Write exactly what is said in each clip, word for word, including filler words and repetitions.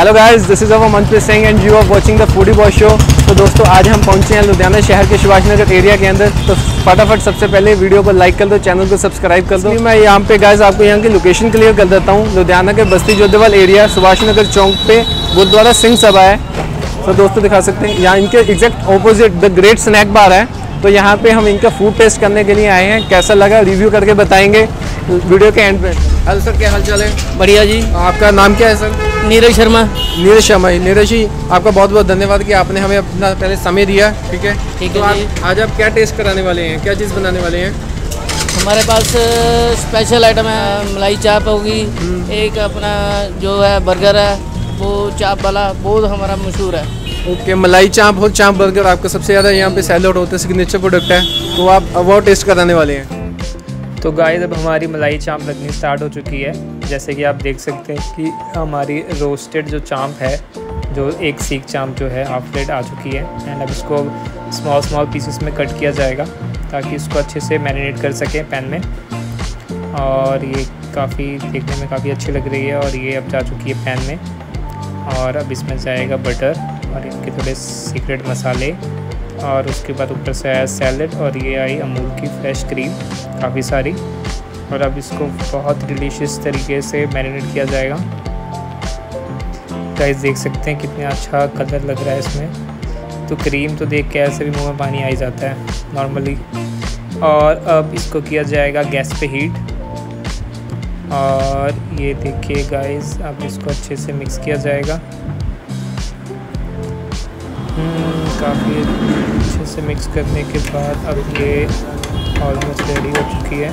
Hello guys, this is our Manpreet Singh and you are watching the foodie boy show. तो दोस्तों आज हम पहुंचे हैं लुधियाना शहर के सुभाष नगर एरिया के अंदर। तो फटाफट सबसे पहले वीडियो को लाइक कर दो, चैनल को सब्सक्राइब कर दो। मैं यहाँ पे गाइस आपको यहाँ की लोकेशन क्लियर कर देता हूँ। लुधियाना के बस्ती जोधेवाल एरिया सुभाष नगर चौक पे गुरुद्वारा सिंह सभा है। तो दोस्तों दिखा सकते हैं यहाँ इनके exact opposite the great snack bar है। तो यहाँ पे हम इनका फूड टेस्ट करने के लिए आए हैं। कैसा लगा रिव्यू करके बताएंगे वीडियो के एंड पे। हेलो सर, क्या हाल चाल है? बढ़िया जी। आपका नाम क्या है सर? नीरज शर्मा। नीरज शर्मा। नीरज जी आपका बहुत बहुत धन्यवाद कि आपने हमें अपना पहले समय दिया। ठीक है ठीक तो है जी। आप आज आप क्या टेस्ट कराने वाले हैं, क्या चीज़ बनाने वाले हैं? हमारे पास स्पेशल आइटम है, मलाई चाप होगी, एक अपना जो है बर्गर है वो चाप वाला बहुत हमारा मशहूर है। ओके, मलाई चाप और चाप बर्गर आपका सबसे ज़्यादा यहाँ पे सेल आउट होता है, सिग्नेचर प्रोडक्ट है। तो आप वो टेस्ट कराने वाले हैं। तो गाइस अब हमारी मलाई चांप लगनी स्टार्ट हो चुकी है। जैसे कि आप देख सकते हैं कि हमारी रोस्टेड जो चांप है, जो एक सीख चांप जो है हाफ प्लेट आ चुकी है। एंड अब इसको स्मॉल स्मॉल पीसेस में कट किया जाएगा ताकि इसको अच्छे से मैरिनेट कर सकें पैन में। और ये काफ़ी देखने में काफ़ी अच्छी लग रही है और ये अब जा चुकी है पैन में। और अब इसमें जाएगा बटर और इनके थोड़े सीक्रेट मसाले और उसके बाद ऊपर से आया सैलड और ये आई अमूल की फ्रेश क्रीम काफ़ी सारी। और अब इसको बहुत डिलीशियस तरीके से मैरिनेट किया जाएगा। गाइस देख सकते हैं कितना अच्छा कलर लग रहा है इसमें। तो क्रीम तो देख के ऐसे भी मुंह में पानी आ ही जाता है नॉर्मली। और अब इसको किया जाएगा गैस पे हीट। और ये देखिए गाइस अब इसको अच्छे से मिक्स किया जाएगा। काफ़ी अच्छे से मिक्स करने के बाद अब ये ऑलमोस्ट रेडी हो चुकी है।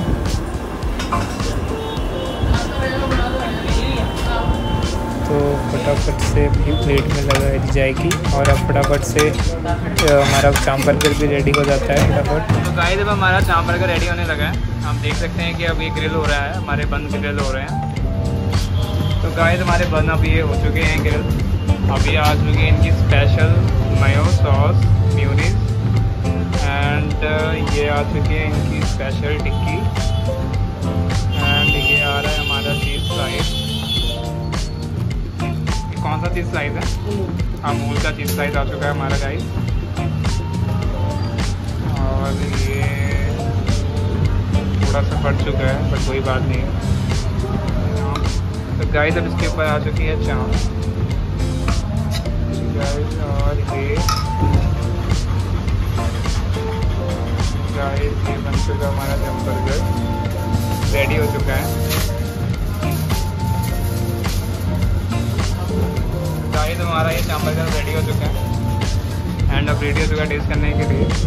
तो फटाफट से भी प्लेट में लगा दी जाएगी और अब फटाफट से हमारा चांप बर्गर भी रेडी हो जाता है फटाफट। तो गाइस अब हमारा चांप बर्गर रेडी होने लगा है। हम देख सकते हैं कि अब ये ग्रिल हो रहा है, हमारे बन ग्रिल हो रहे हैं। तो गाइस हमारे बन अब ये हो चुके हैं ग्रिल। अभी आ चुकी है इनकी स्पेशल मायो सॉस म्यूनीस एंड ये आ चुकी है इनकी स्पेशल टिक्की एंड ये आ रहा है हमारा चीज़ स्लाइस। ये कौन सा चीज़ स्लाइस है? अमूल का चीज़ स्लाइस आ चुका है हमारा गाइस। और ये थोड़ा सा फट चुका है बट कोई बात नहीं। तो गाइस अब इसके ऊपर आ चुकी है चांप और ये गाइस ये बन चुका हमारा चांप बर्गर रेडी हो चुका है। गाइस हमारा ये चांप बर्गर रेडी हो चुका है एंड अब रेडी हो चुका है टेस्ट करने के लिए।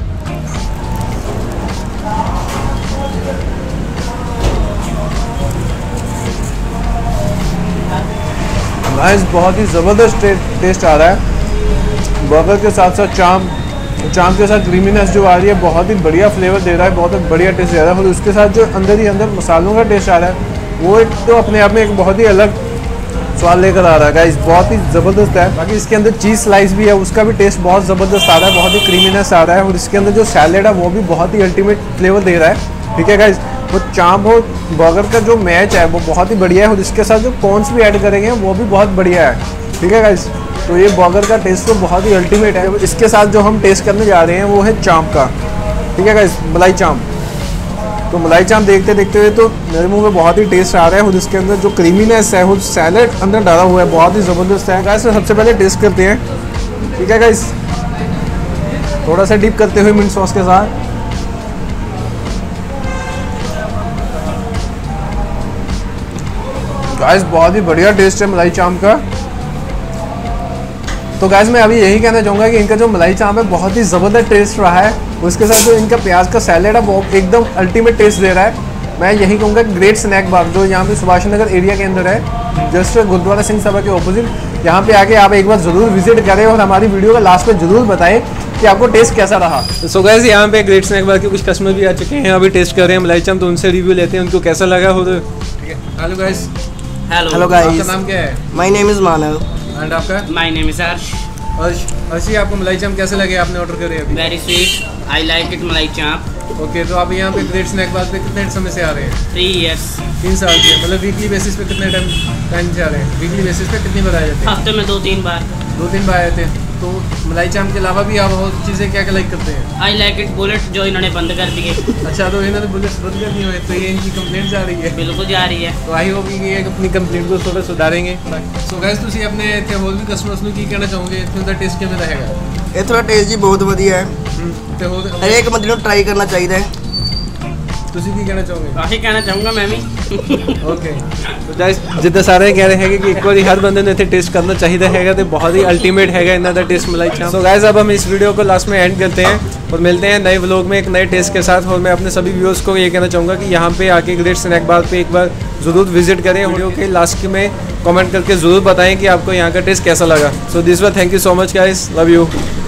गाइस बहुत ही ज़बरदस्त टेस्ट आ रहा है। बर्गर के साथ साथ चांप चांप के साथ क्रीमीनेस जो आ रही है बहुत ही बढ़िया फ्लेवर दे रहा है, बहुत ही बढ़िया टेस्ट दे रहा है। और उसके साथ जो अंदर ही अंदर मसालों का टेस्ट आ रहा है वो एक तो अपने आप में एक बहुत ही अलग स्वाद लेकर आ रहा है। गाइस बहुत ही ज़बरदस्त है। बाकी इसके अंदर चीज़ स्लाइस भी है, उसका भी टेस्ट बहुत ज़बरदस्त आ रहा है, बहुत ही क्रीमीनेस आ रहा है। और इसके अंदर जो सैलेड है वो भी बहुत ही अल्टीमेट फ्लेवर दे रहा है। ठीक है गाइस, वो चांप और बर्गर का जो मैच है वो बहुत ही बढ़िया है और इसके साथ जो कॉर्न्स भी ऐड करेंगे वो भी बहुत बढ़िया है। ठीक है गाइस, तो ये बर्गर का टेस्ट तो बहुत ही अल्टीमेट है। इसके साथ जो हम टेस्ट करने जा रहे हैं वो है चांप का। ठीक है गाइस, मलाई चांप। तो मलाई चांप देखते देखते हुए तो मेरे मुंह में बहुत ही टेस्ट आ रहा है और इसके अंदर जो क्रीमीनेस है वो सैलेड अंदर डाला हुआ है बहुत ही ज़बरदस्त है। गाइस सबसे पहले टेस्ट करते हैं। ठीक है गाइस, थोड़ा सा डिप करते हुए मिंट सॉस के साथ। गाइस बहुत ही बढ़िया टेस्ट है मलाई चांप का। तो गाइस मैं अभी यही कहना चाहूँगा कि इनका जो मलाई चांप है बहुत ही ज़बरदस्त टेस्ट रहा है। उसके साथ जो इनका प्याज का सैलेड है वो एकदम अल्टीमेट टेस्ट दे रहा है। मैं यही कहूँगा ग्रेट स्नैक बार जो यहाँ पे सुभाष नगर एरिया के अंदर है, जस्ट गुरुद्वारा सिंह सभा के ऑपोजिट। यहाँ पे आके आप एक बार ज़रूर विजिट करें और हमारी वीडियो का लास्ट में ज़रूर बताएं कि आपको टेस्ट कैसा रहा। सो गाइस यहाँ पे ग्रेट स्नैक बार के कुछ कस्टमर भी आ चुके हैं, अभी टेस्ट कर रहे हैं मलाई चांप। तो उनसे रिव्यू लेते हैं उनको कैसा लगा हो। Hello guys. Hello hello guys, आपका नाम क्या है? My name is Manav and आपका? My name is Harsh. और अर्शी आपको मलाई चाप कैसे लगे, आपने ऑर्डर करे अभी? Very sweet, I like it malai chaap. Okay, तो आप यहाँ पे ग्रेट स्नैक बार पे कितने समय से आ रहे हैं? Three years. तीन साल से, मतलब वीकली बेसिस पे कितने टाइम टाइम से आ रहे हैं? वीकली बेसिस पे कितनी बार आ जाते हैं? हफ्ते में दो तीन बार। दो तीन बार आए थे। तो मलाई चाप के अलावा भी आप और चीज़ें क्या क्या लाइक करते हैं? आई लाइक इट बुलेट, जो इन्होंने बंद कर दिए। अच्छा, तो इन्होंने बुलेट्स बंद कर दिए हुए, तो ये इनकी कंप्लेंट जा रही है? बिल्कुल जा रही है। तो आई होप कि ये अपनी कंप्लेंट को थोड़ा सुधारेंगे। सो गाइस, ਤੁਸੀਂ ਆਪਣੇ ਇੱਥੇ ਹੋਰ ਵੀ ਕਸਟਮਰਸ ਨੂੰ ਕੀ ਕਹਿਣਾ ਚਾਹੋਗੇ? ਇੱਥੇ ਦਾ ਟੇਸਟ ਕਿਵੇਂ ਦਾ ਹੈਗਾ? ਇਹ ਥੋੜਾ ਟੇਸਟ ਜੀ ਬਹੁਤ ਵਧੀਆ ਹੈ, ਤੇ ਹੋਰ ਹਰੇਕ ਬੰਦੇ ਨੂੰ ਟਰਾਈ ਕਰਨਾ ਚਾਹੀਦਾ ਹੈ। ਤੁਸੀਂ ਕੀ ਕਹਿਣਾ ਚਾਹੋਗੇ? ਆਹੀ ਕਹਿਣਾ ਚਾਹੂੰਗਾ ਮੈਂ ਵੀ। ਓਕੇ, तो गाइस जिद्दां सारे कह रहे हैं कि एक बार हर बंदे ने इतने टेस्ट करना चाहिए हैगा, तो बहुत ही अल्टीमेट हैगा इन्हां दा टेस्ट मलाई चाप। सो गाइस, अब हम इस वीडियो को लास्ट में एंड करते हैं और मिलते हैं नए व्लॉग में एक नए टेस्ट के साथ। और मैं अपने सभी व्यूअर्स को ये कहना चाहूँगा कि यहाँ पे आके ग्रेट स्नैक बार पे एक बार ज़रूर विजिट करें। वीडियो के लास्ट में कमेंट करके ज़रूर बताएं कि आपको यहाँ का टेस्ट कैसा लगा। So this were thank you so much guys, love you.